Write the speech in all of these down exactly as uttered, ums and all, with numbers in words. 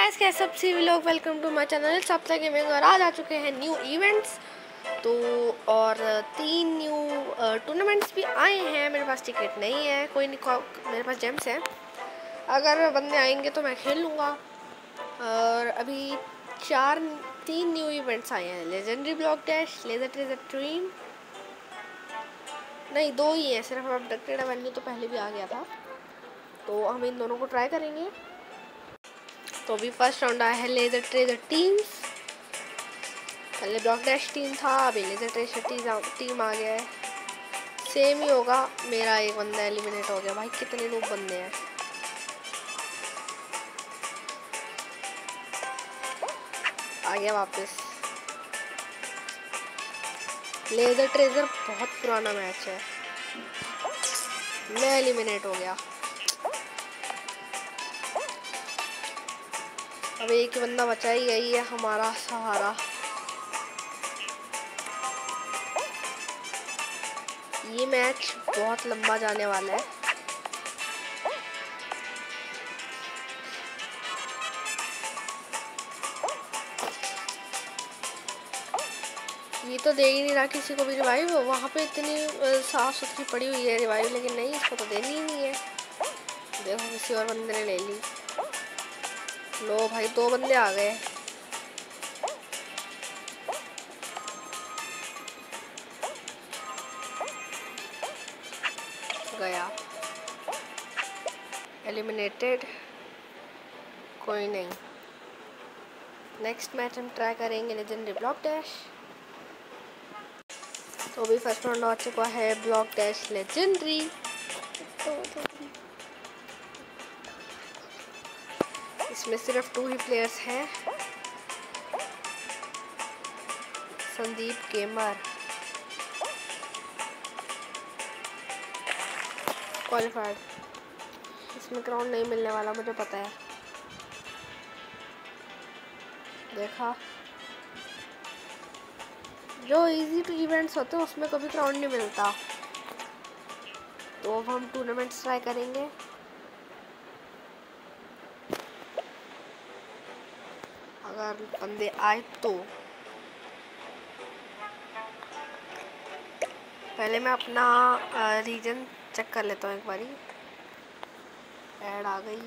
Guys, कैसे सब सी लोग, welcome to my channel Saptah gaming. और आज आ चुके हैं न्यू इवेंट्स तो और तीन न्यू टूर्नामेंट्स भी आए हैं। मेरे पास टिकट नहीं है, कोई नहीं, मेरे पास जेम्स है। अगर बंदे आएंगे तो मैं खेल लूँगा। और अभी चार तीन न्यू इवेंट्स आए हैं, legendary block dash, laser treasure team, नहीं दो ही है सिर्फ। अपडेटेड एवेन्यू तो पहले भी आ गया था, तो हम इन दोनों को ट्राई करेंगे। तो अभी फर्स्ट राउंड आया है लेजर ट्रेजर टीम्स। पहले ब्लॉक डैश टीम था, अभी लेजर ट्रेजर टीम आ गया है। सेम ही होगा। मेरा एक बंदा एलिमिनेट हो गया। भाई कितने लोग बंदे हैं। आ गया वापस। लेजर ट्रेजर बहुत पुराना मैच है। मैं एलिमिनेट हो गया। अब एक ही बंदा बचा ही, यही है हमारा सहारा। ये मैच बहुत लंबा जाने वाला है। ये तो दे ही नहीं रहा किसी को भी रिवाइव। वहाँ पे इतनी साफ सुथरी पड़ी हुई है रिवाइव, लेकिन नहीं, इसको तो देनी ही नहीं है। देखो किसी और बंदे ने ले ली। लो भाई, दो बंदे आ गए। गया एलिमिनेटेड। कोई नहीं, नेक्स्ट मैच हम ट्राई करेंगे लेजेंडरी ब्लॉक डैश। तो अभी फर्स्ट राउंड आ चुका है ब्लॉक डैश लेजेंडरी। इसमें सिर्फ टू ही प्लेयर्स हैं, संदीप गेमर। क्वालिफाइड। इसमें क्राउन नहीं मिलने वाला, मुझे पता है। देखा, जो इजी टू इवेंट्स होते हैं उसमें कभी क्राउन नहीं मिलता। तो अब हम टूर्नामेंट्स ट्राई करेंगे। अगर बंदे आए तो पहले मैं अपना रीजन चेक कर लेता हूँ एक बारी। ऐड आ गई।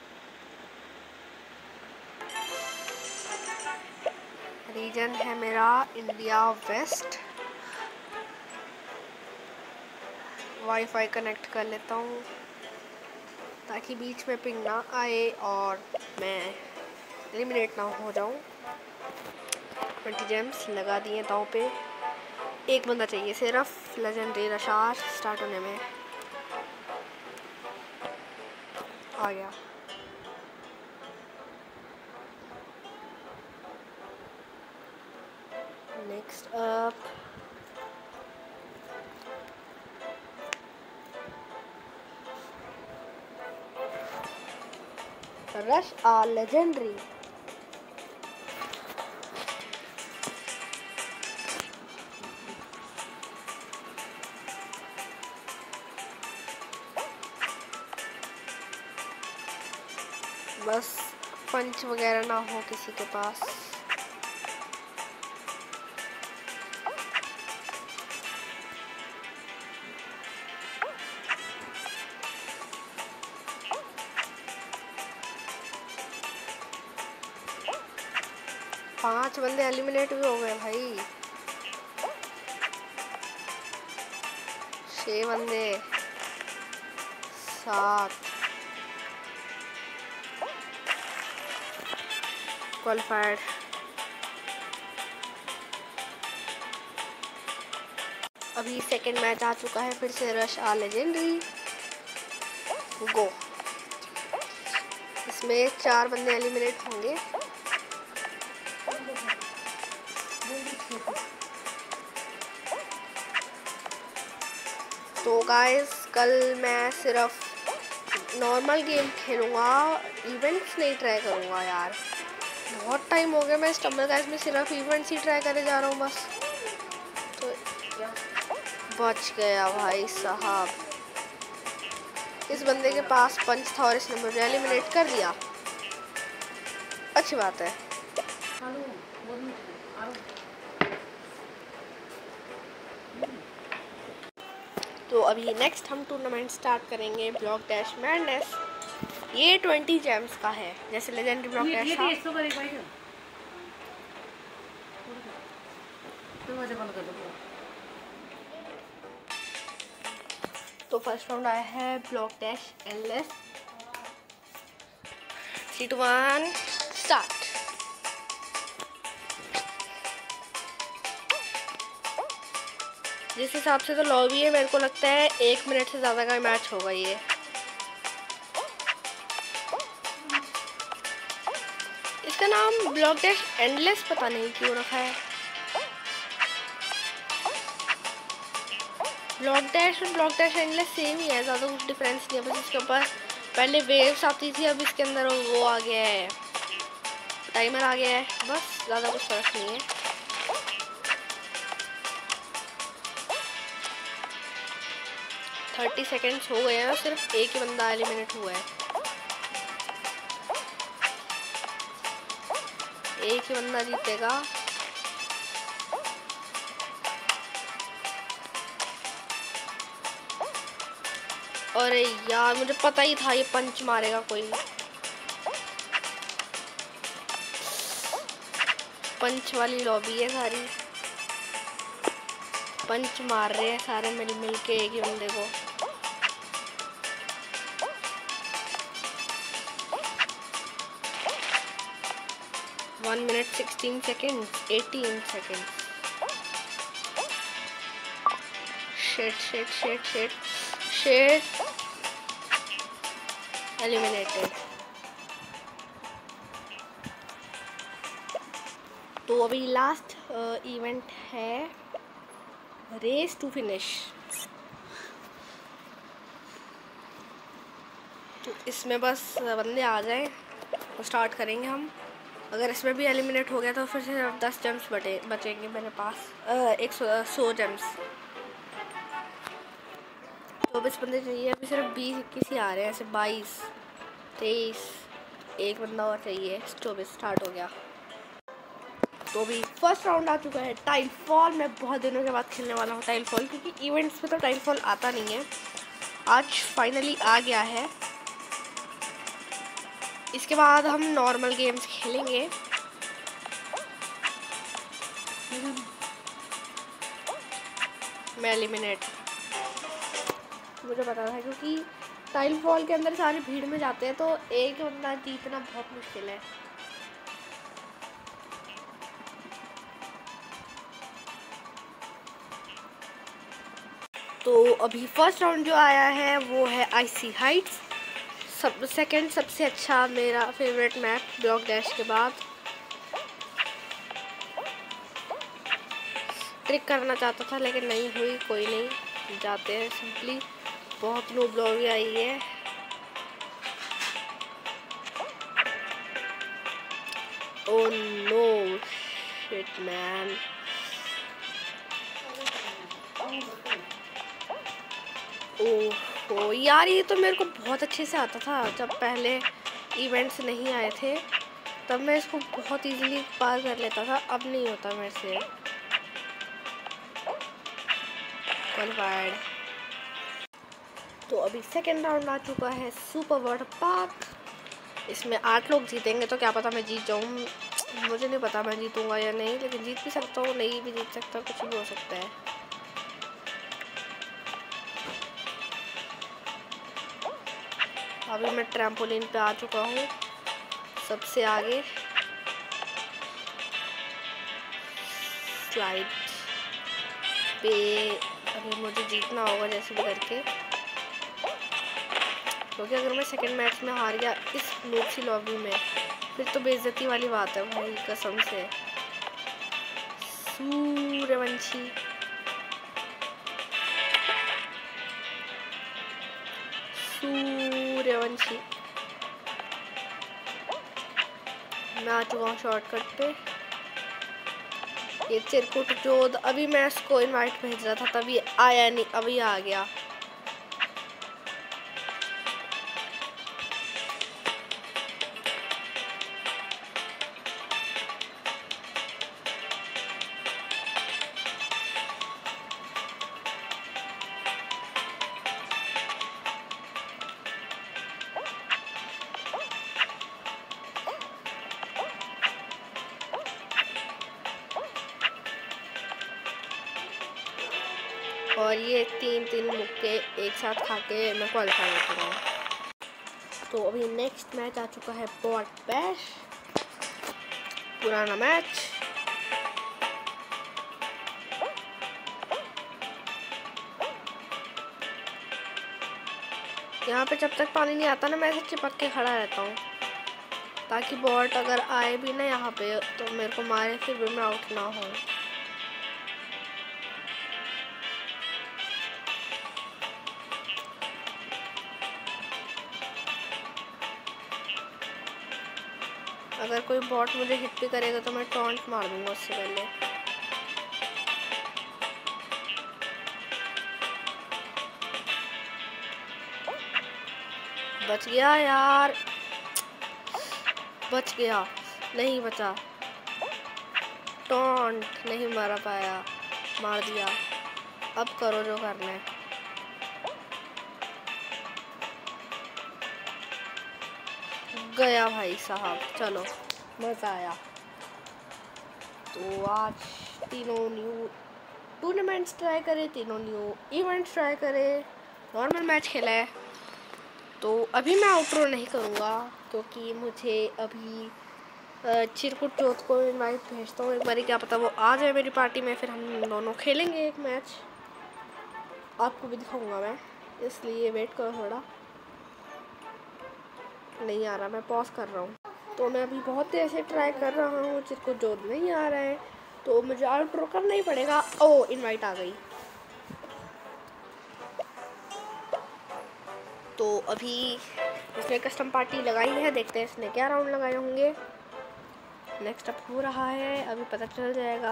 रीजन है मेरा इंडिया वेस्ट। वाईफाई कनेक्ट कर लेता हूँ ताकि बीच में पिंग ना आए और मैं एलिमिनेट ना हो जाऊँ। ट्वेंटी जेम्स लगा दिए दांव पे। एक बंदा चाहिए सिर्फ लेजेंडरी रशार स्टार्ट होने में। आ गया। नेक्स्ट अप रश आ लेजेंडरी। बस पंच वगैरह ना हो किसी के पास। पांच बंदे एलिमिनेट भी हो गए भाई। छह बंदे, सात। क्वालिफाइड। अभी सेकंड मैच आ चुका है, फिर से रश आ लेजेंडरी। गो। इसमें चार बंदे एलिमिनेट होंगे। तो गाइस, कल मैं सिर्फ नॉर्मल गेम खेलूँगा, इवेंट्स नहीं ट्राई करूँगा यार। बहुत टाइम हो गया मैं स्टम्बल गाइस में सिर्फ इवेंट्स ही ट्राई करे जा रहा हूँ बस। तो बच गया भाई साहब। इस बंदे के पास पंच था और इसने मुझे एलिमिनेट कर दिया। अच्छी बात है। तो अभी नेक्स्ट हम टूर्नामेंट स्टार्ट करेंगे ब्लॉक डैश मैडनेस। ये ट्वेंटी जेम्स का है, जैसे लेजेंडरी ब्लॉक डैश था। तो फर्स्ट राउंड आया है block dash endless. Three two one start. जिस हिसाब से तो लॉबी है, मेरे को लगता है एक मिनट से ज़्यादा का मैच होगा ये। इसका नाम ब्लॉक डैश एंडलेस पता नहीं क्यों रखा है। ब्लॉक डैश और ब्लॉक डैश एंडलेस सेम ही है, ज़्यादा कुछ डिफरेंस नहीं है। बस इसके ऊपर पहले वेव्स आती थी, अब इसके अंदर वो आ गया है, टाइमर आ गया है, बस ज़्यादा कुछ फर्क नहीं है। थर्टी सेकेंड्स हो गए हैं और सिर्फ एक ही बंदा एलिमिनेट हुआ है। एक ही बंदा जीतेगा। अरे यार, मुझे पता ही था ये पंच मारेगा कोई। पंच वाली लॉबी है सारी, पंच मार रहे हैं सारे मिल मिल के एक ही बंदे को। One minute sixteen second, eighteen second. Shit shit shit shit shit, eliminated. तो अभी लास्ट इवेंट है रेस टू फिनिश। तो इसमें बस बंदे आ जाए तो स्टार्ट करेंगे हम। अगर इसमें भी एलिमिनेट हो गया तो फिर सिर्फ दस जेम्स बचे बचेंगे मेरे पास, एक सौ सौ जेम्स। चौबीस बंदे चाहिए, अभी सिर्फ बीस इक्कीस ही आ रहे हैं, ऐसे बाईस तेईस, एक बंदा और चाहिए। चौबीस स्टार्ट हो गया। तो अभी फर्स्ट राउंड आ चुका है टाइलफॉल। मैं बहुत दिनों के बाद खेलने वाला हूँ टाइलफॉल, क्योंकि इवेंट्स में तो टाइलफॉल आता नहीं है। आज फाइनली आ गया है। इसके बाद हम नॉर्मल गेम्स खेलेंगे। मैं एलिमिनेट, मुझे पता था, क्योंकि टाइलफॉल के अंदर सारे भीड़ में जाते हैं तो एक बंदा जीतना बहुत मुश्किल है। तो अभी फर्स्ट राउंड जो आया है वो है आइसी हाइट्स। सब सेकंड सबसे अच्छा मेरा फेवरेट मैप ब्लॉक डैश के बाद। ट्रिक करना चाहता था लेकिन नहीं हुई, कोई नहीं, जाते हैं सिंपली। बहुत नो ब्लॉग आई है। Oh no shit man. Oh यार, ये तो मेरे को बहुत अच्छे से आता था जब पहले इवेंट्स नहीं आए थे, तब मैं इसको बहुत इजीली पार कर लेता था। अब नहीं होता मेरे से। क्वालिफाइड। तो अभी सेकेंड राउंड आ चुका है सुपर वाटर पार्क। इसमें आठ लोग जीतेंगे तो क्या पता मैं जीत जाऊँ। मुझे नहीं पता मैं जीतूँगा या नहीं, लेकिन जीत भी सकता हूँ, नहीं भी जीत सकता, कुछ भी हो सकता है। अभी मैं ट्रैम्पोलिन पे आ चुका हूँ सबसे आगे। स्लाइड पे अभी मुझे जीतना होगा जैसे भी करके, क्योंकि अगर मैं सेकंड मैच में हार गया इस नोक्सी लॉबी में फिर तो बेइज्जती वाली बात है भाई, कसम से। सूर्यवंशी, सूर्यवंशी। मैं आ चुका हूँ शॉर्टकट पे। ये चिरकुट जोध, अभी मैं इसको इनवाइट भेज रहा था तभी आया नहीं, अभी आ गया। और ये तीन तीन मुक्के एक साथ खा के मैं क्वालिफाई हो चुका हूँ। तो अभी नेक्स्ट मैच आ चुका है बॉट बैश, पुराना मैच। यहाँ पे जब तक पानी नहीं आता ना, मैं ऐसे चिपक के खड़ा रहता हूँ ताकि बॉट अगर आए भी ना यहाँ पे तो मेरे को मारे, फिर भी मैं आउट ना हो। अगर कोई बॉट मुझे हिट भी करेगा तो मैं टॉन्ट मार दूंगा उससे पहले। बच गया यार, बच गया, नहीं बचा। टॉन्ट नहीं मारा पाया, मार दिया। अब करो जो करना है। गया भाई साहब, चलो मज़ा आया। तो आज तीनों न्यू टूर्नामेंट्स ट्राई करे, तीनों न्यू इवेंट्स ट्राई करे, नॉर्मल मैच खेला है। तो अभी मैं आउटरो नहीं करूँगा क्योंकि मुझे अभी चिरकुट जोत को इनवाइट भेजता हूँ एक बार, क्या पता वो आ जाए मेरी पार्टी में, फिर हम दोनों खेलेंगे एक मैच, आपको भी दिखाऊंगा मैं, इसलिए वेट करो थोड़ा। नहीं आ रहा, मैं पॉज कर रहा हूँ। तो मैं अभी बहुत देर से ट्राई कर रहा हूँ, चिरकुट जोत नहीं आ रहा है, तो मुझे आउटरो करना ही पड़ेगा। ओ इनवाइट आ गई। तो अभी उसने कस्टम पार्टी लगाई है, देखते हैं इसने क्या राउंड लगाए होंगे। नेक्स्ट अप हो रहा है, अभी पता चल जाएगा।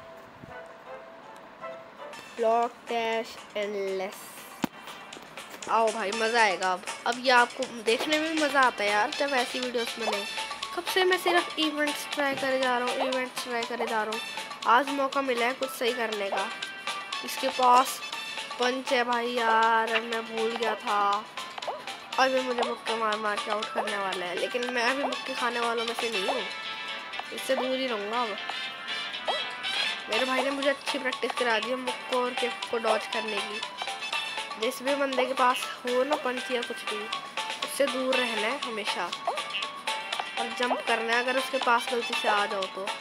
ब्लॉक डैश एंडलेस, आओ भाई मज़ा आएगा। अब अब ये आपको देखने में मज़ा आता है यार जब ऐसी वीडियोस बने। कब से मैं सिर्फ इवेंट्स ट्राई करे जा रहा हूँ, इवेंट्स ट्राई करे जा रहा हूँ। आज मौका मिला है कुछ सही करने का। इसके पास पंच है भाई यार, मैं भूल गया था। अभी मुझे मुक्के मार मार के आउट करने वाला है, लेकिन मैं अभी मुक्के खाने वालों में से नहीं हूँ, इससे दूर ही रहूँगा। अब मेरे भाई ने मुझे अच्छी प्रैक्टिस करा दी है मुक्को और किक को डॉज करने की। जिस भी बंदे के पास हो ना पंच या कुछ भी, उससे दूर रहना है हमेशा और जंप करना है अगर उसके पास गलती से आ जाओ तो।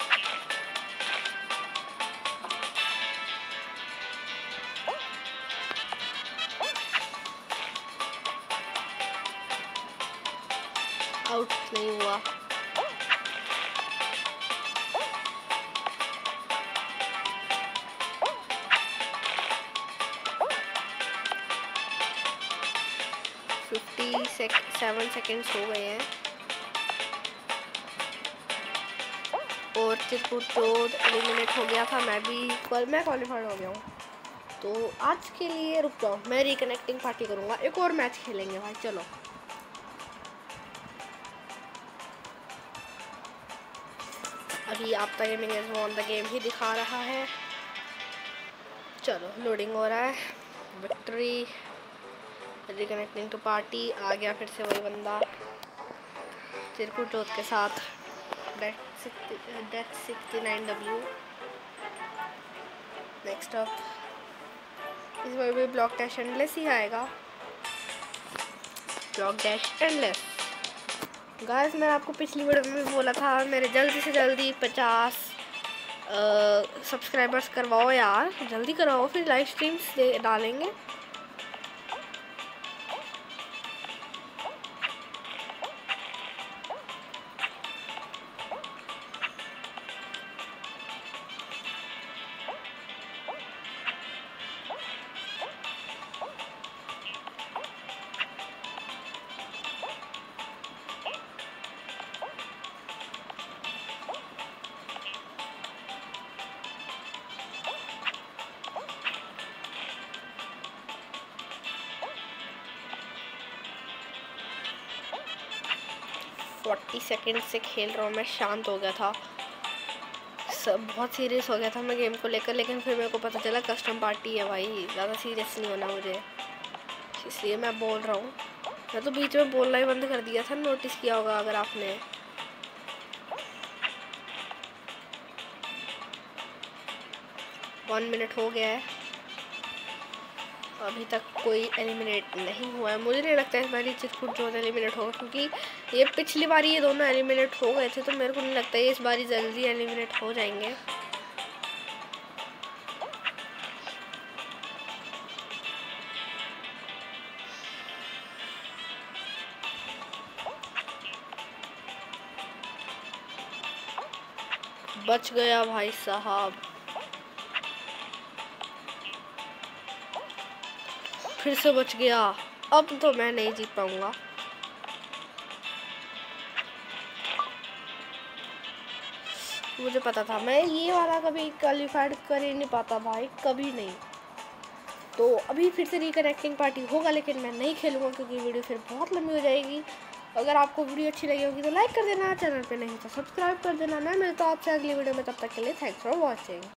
आउट नहीं हुआ। फिफ्टी सेवन सेकेंड्स हो गए हैं और चिरकुट जोत एलिमिनेट हो गया था। मैं भी कल मैं क्वालिफाइड हो गया हूँ। तो आज के लिए रुक जाओ, मैं रिकनेक्टिंग पार्टी करूँगा, एक और मैच खेलेंगे भाई। चलो अभी आपका gaming is on the game ही दिखा रहा है। चलो लोडिंग हो रहा है। विक्ट्री, रिकनेक्टिंग टू पार्टी, आ गया फिर से वही बंदा चिरकुट जोत के साथ। Death sixty nine W. Next up इस बार भी ब्लॉक डैश एंडलेस ही आएगा। Block dash endless. गाइस मैंने आपको पिछली वीडियो में भी बोला था मेरे जल्दी से जल्दी पचास सब्सक्राइबर्स करवाओ यार, जल्दी करवाओ, फिर लाइव स्ट्रीम्स डालेंगे। फोर्टी सेकेंड से खेल रहा हूँ मैं, शांत हो गया था, सब बहुत सीरियस हो गया था मैं गेम को लेकर, लेकिन फिर मेरे को पता चला कस्टम पार्टी है भाई, ज़्यादा सीरियस नहीं होना मुझे, इसलिए मैं बोल रहा हूँ। मैं तो बीच में बोलना ही बंद कर दिया था, नोटिस किया होगा अगर आपने। वन मिनट हो गया है। अभी तक कोई एलिमिनेट नहीं हुआ है। मुझे नहीं लगता इस बार चितकुट जोन एलिमिनेट होगा, क्योंकि ये पिछली बार ये दोनों एलिमिनेट हो गए थे, तो मेरे को नहीं लगता है इस बार जल्दी एलिमिनेट हो जाएंगे। बच गया भाई साहब, फिर से बच गया। अब तो मैं नहीं जीत पाऊंगा। मुझे पता था मैं ये वाला कभी क्वालिफाइड कर ही नहीं पाता भाई, कभी नहीं। तो अभी फिर से रिकनेक्टिंग पार्टी होगा, लेकिन मैं नहीं खेलूंगा क्योंकि वीडियो फिर बहुत लंबी हो जाएगी। अगर आपको वीडियो अच्छी लगी होगी तो लाइक कर देना, चैनल पे नहीं तो सब्सक्राइब कर देना। मैं मिलता हूँ आपसे अगली वीडियो में, तब तक के लिए थैंक्स फॉर वॉचिंग।